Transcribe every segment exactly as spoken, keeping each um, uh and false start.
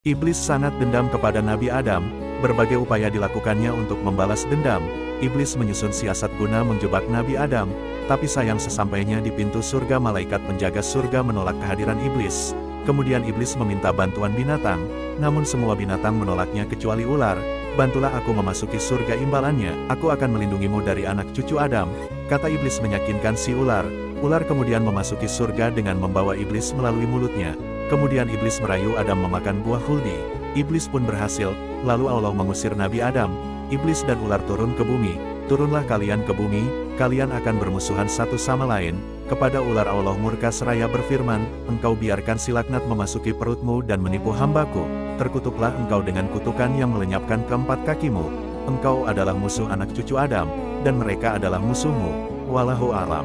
Iblis sangat dendam kepada Nabi Adam, berbagai upaya dilakukannya untuk membalas dendam. Iblis menyusun siasat guna menjebak Nabi Adam, tapi sayang sesampainya di pintu surga malaikat penjaga surga menolak kehadiran iblis. Kemudian iblis meminta bantuan binatang, namun semua binatang menolaknya kecuali ular. "Bantulah aku memasuki surga imbalannya, aku akan melindungimu dari anak cucu Adam," kata iblis meyakinkan si ular. Ular kemudian memasuki surga dengan membawa iblis melalui mulutnya. Kemudian iblis merayu Adam memakan buah khuldi. Iblis pun berhasil, lalu Allah mengusir Nabi Adam. Iblis dan ular turun ke bumi. "Turunlah kalian ke bumi, kalian akan bermusuhan satu sama lain." Kepada ular Allah murka seraya berfirman, "Engkau biarkan si laknat memasuki perutmu dan menipu hambaku. Terkutuklah engkau dengan kutukan yang melenyapkan keempat kakimu. Engkau adalah musuh anak cucu Adam, dan mereka adalah musuhmu." Wallahu a'lam.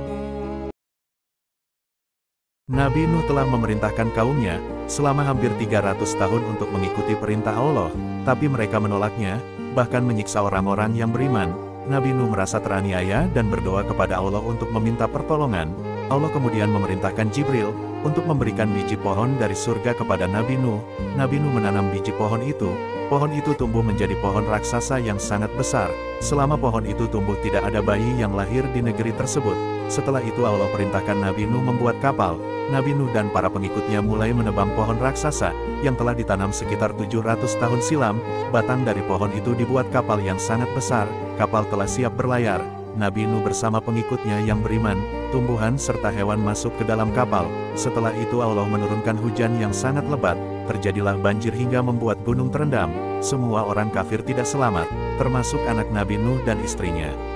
Nabi Nuh telah memerintahkan kaumnya, selama hampir tiga ratus tahun untuk mengikuti perintah Allah, tapi mereka menolaknya, bahkan menyiksa orang-orang yang beriman. Nabi Nuh merasa teraniaya dan berdoa kepada Allah untuk meminta pertolongan. Allah kemudian memerintahkan Jibril, untuk memberikan biji pohon dari surga kepada Nabi Nuh. Nabi Nuh menanam biji pohon itu, pohon itu tumbuh menjadi pohon raksasa yang sangat besar. Selama pohon itu tumbuh tidak ada bayi yang lahir di negeri tersebut. Setelah itu Allah perintahkan Nabi Nuh membuat kapal. Nabi Nuh dan para pengikutnya mulai menebang pohon raksasa, yang telah ditanam sekitar tujuh ratus tahun silam. Batang dari pohon itu dibuat kapal yang sangat besar, kapal telah siap berlayar. Nabi Nuh bersama pengikutnya yang beriman, tumbuhan serta hewan masuk ke dalam kapal. Setelah itu Allah menurunkan hujan yang sangat lebat, terjadilah banjir hingga membuat gunung terendam. Semua orang kafir tidak selamat, termasuk anak Nabi Nuh dan istrinya.